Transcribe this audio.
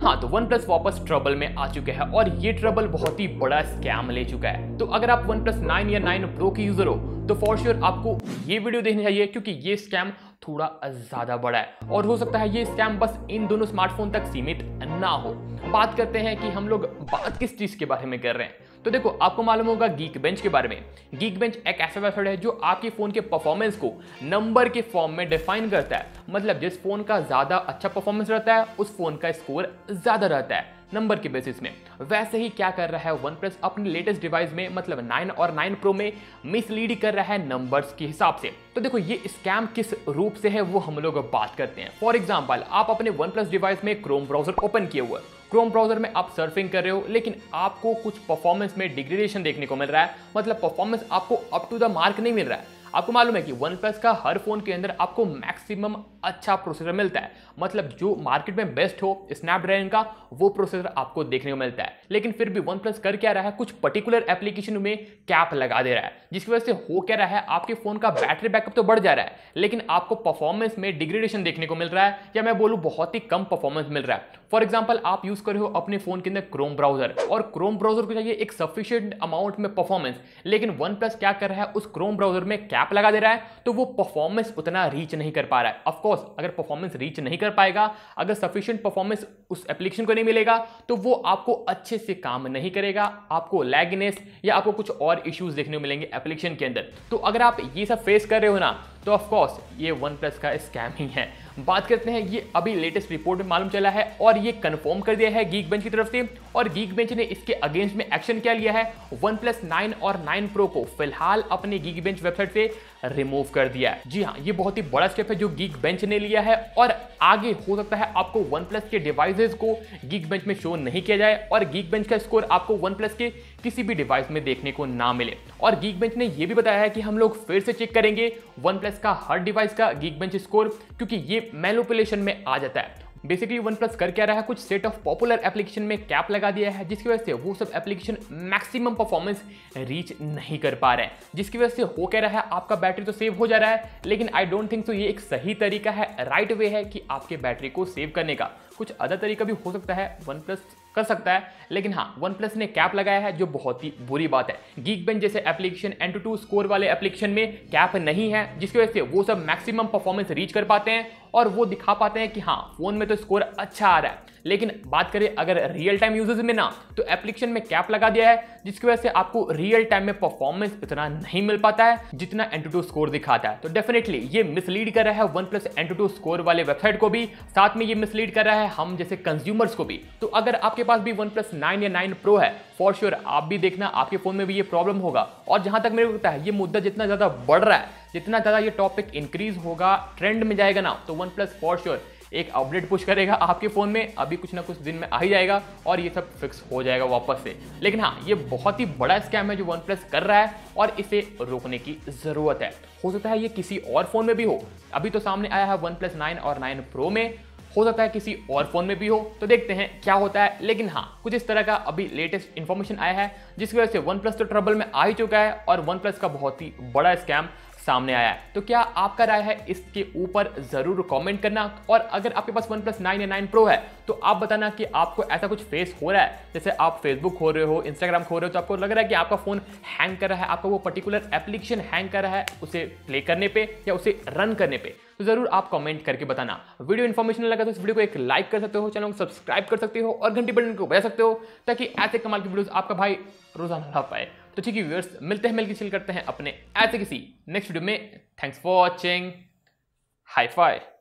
हाँ, तो one plus वापस ट्रबल में आ चुका है और ये ट्रबल बहुत ही बड़ा स्कैम ले चुका है। तो अगर आप वन प्लस 9 या 9 प्रो की यूजर हो तो फॉर श्योर आपको ये वीडियो देखनी चाहिए, क्योंकि ये स्कैम थोड़ा ज्यादा बड़ा है और हो सकता है ये स्कैम बस इन दोनों स्मार्टफोन तक सीमित ना हो। बात करते हैं कि हम लोग बात किस चीज के बारे में कर रहे हैं। तो देखो, आपको मालूम होगा Geekbench के बारे में। Geekbench एक ऐसा वेबसाइट है जो आपके फोन के परफॉर्मेंस को नंबर के फॉर्म में डिफाइन करता है। मतलब जिस फोन का ज्यादा अच्छा परफॉर्मेंस रहता है उस फोन का स्कोर ज्यादा रहता है नंबर के बेसिस में। वैसे ही क्या कर रहा है OnePlus अपने लेटेस्ट डिवाइस में, मतलब 9 और 9 Pro में मिसलीड कर रहा है नंबर्स के हिसाब से। तो देखो, ये स्कैम किस रूप से है वो हम लोग बात करते हैं। फॉर एग्जांपल, आप अपने OnePlus डिवाइस में क्रोम ब्राउजर ओपन किए हुए, क्रोम ब्राउजर में आप सर्फिंग कर रहे हो, लेकिन आपको कुछ परफॉर्मेंस में डिग्रेडेशन देखने को मिल रहा है। मतलब परफॉर्मेंस आपको अप टू द मार्क नहीं मिल रहा है। आपको मालूम है कि OnePlus का हर फोन के अंदर आपको मैक्सिमम अच्छा प्रोसेसर मिलता है, मतलब जो मार्केट में बेस्ट हो स्नैपड्रैगन का वो प्रोसेसर आपको देखने को मिलता है। लेकिन फिर भी OnePlus कर क्या रहा है, कुछ पर्टिकुलर एप्लीकेशन में कैप लगा दे रहा है, जिसकी वजह से हो क्या रहा है, आपके फोन का बैटरी बैकअप तो बढ़ जा रहा है लेकिन आपको परफॉर्मेंस में डिग्रेडेशन देखने को मिल रहा है, या मैं बोलूं बहुत ही कम परफॉर्मेंस मिल रहा है। फॉर एग्जाम्पल, आप यूज कर रहे हो अपने फोन के अंदर क्रोम ब्राउजर और क्रोम ब्राउजर को चाहिए एक सफिशिएंट अमाउंट में परफॉर्मेंस, लेकिन OnePlus क्या कर रहा है, उस क्रोम ब्राउजर में कैप लगा दे रहा है, तो वो परफॉर्मेंस उतना रीच नहीं कर पा रहा है। ऑफ कोर्स, अगर परफॉर्मेंस रीच नहीं कर पाएगा, अगर सफिशिएंट परफॉर्मेंस उस एप्लीकेशन को नहीं मिलेगा तो वो आपको अच्छे से काम नहीं करेगा, आपको लैगनेस या आपको कुछ और इश्यूज देखने को मिलेंगे एप्लीकेशन के अंदर। तो अगर आप ये सब फेस कर रहे हो ना, तो ऑफ कोर्स ये OnePlus का स्कैम ही है। बात करते हैं, ये अभी लेटेस्ट रिपोर्ट में मालूम चला है और ये कंफर्म कर दिया है Geekbench की तरफ से, और Geekbench ने इसके अगेंस्ट में एक्शन क्या लिया है, OnePlus 9 और 9 Pro को फिलहाल अपने Geekbench वेबसाइट से रिमूव कर दिया है। जी हाँ, ये बहुत ही बड़ा स्टेप है जो Geekbench ने लिया है, और आगे हो सकता है आपको OnePlus के डिवाइसेस को Geekbench में शो नहीं किया जाए और Geekbench का स्कोर आपको OnePlus के किसी भी डिवाइस में देखने को ना मिले। और Geekbench ने यह भी बताया है कि हम लोग फिर से चेक करेंगे OnePlus का हर डिवाइस का Geekbench स्कोर, क्योंकि ये मैनिपुलेशन में आ जाता है। बेसिकली OnePlus कर क्या रहा है, कुछ सेट ऑफ पॉपुलर एप्लीकेशन में कैप लगा दिया है, जिसकी वजह से वो सब एप्लीकेशन मैक्सिमम परफॉर्मेंस रीच नहीं कर पा रहे हैं, जिसकी वजह से हो क्या रहा है, आपका बैटरी तो सेव हो जा रहा है, लेकिन आई डोंट थिंक सो ये एक सही तरीका है, राइट वे है कि आपके बैटरी को सेव करने का। कुछ अदर तरीका भी हो सकता है, OnePlus कर सकता है, लेकिन हाँ, OnePlus ने कैप लगाया है जो बहुत ही बुरी बात है। Geekbench जैसे एप्लीकेशन, Antutu स्कोर वाले एप्लीकेशन में कैप नहीं है, जिसकी वजह से वो सब मैक्सिमम परफॉर्मेंस रीच कर पाते हैं और वो दिखा पाते हैं कि हाँ, फोन में तो स्कोर अच्छा आ रहा है। लेकिन बात करें अगर रियल टाइम यूजर्स में ना, तो एप्लीकेशन में कैप लगा दिया है, जिसकी वजह से आपको रियल टाइम में परफॉर्मेंस इतना नहीं मिल पाता है जितना Antutu स्कोर दिखाता है। तो डेफिनेटली ये मिसलीड कर रहा है OnePlus Antutu स्कोर वाले वेबसाइट को भी, साथ में ये मिसलीड कर रहा है हम जैसे कंज्यूमर्स को भी। तो अगर आपके पास भी OnePlus 9 या 9 Pro है, फॉर श्योर आप भी देखना आपके फोन में भी ये प्रॉब्लम होगा। और जहां तक मेरे को लगता है, ये मुद्दा जितना ज्यादा बढ़ रहा है, जितना ज्यादा ये टॉपिक इंक्रीज होगा, ट्रेंड में जाएगा ना, तो OnePlus फॉर श्योर एक अपडेट पुश करेगा आपके फोन में, अभी कुछ ना कुछ दिन में आ ही जाएगा और ये सब फिक्स हो जाएगा वापस से। लेकिन हाँ, ये बहुत ही बड़ा स्कैम है जो OnePlus कर रहा है और इसे रोकने की जरूरत है। हो सकता है ये किसी और फोन में भी हो, अभी तो सामने आया है OnePlus 9 और 9 Pro में, हो सकता है किसी और फोन में भी हो, तो देखते हैं क्या होता है। लेकिन हाँ, कुछ इस तरह का अभी लेटेस्ट इंफॉर्मेशन आया है, जिसकी वजह से OnePlus तो ट्रबल में आ ही चुका है और OnePlus का बहुत ही बड़ा स्कैम सामने आया है। तो क्या आपका राय है इसके ऊपर जरूर कमेंट करना, और अगर आपके पास OnePlus 9 या 9 Pro है तो आप बताना कि आपको ऐसा कुछ फेस हो रहा है, जैसे आप फेसबुक खोल रहे हो, इंस्टाग्राम खोल रहे हो, तो आपको लग रहा है कि आपका फोन हैंग कर रहा है, आपका वो पर्टिकुलर एप्लीकेशन हैंग कर रहा है उसे प्ले करने पे या उसे रन करने पे, तो जरूर आप कमेंट करके बताना। वीडियो इन्फॉर्मेशन लगा तो इस वीडियो को एक लाइक कर सकते हो, चैनल को सब्सक्राइब कर सकते हो और घंटी बटन को बजा सकते हो, ताकि ऐसे कमाल की वीडियोस आपका भाई रोजाना ला पाए। तो ठीक है व्यूअर्स, मिलते हैं, मिलकर चिल करते हैं अपने ऐसे किसी नेक्स्ट वीडियो में। Thanks for watching, high phi.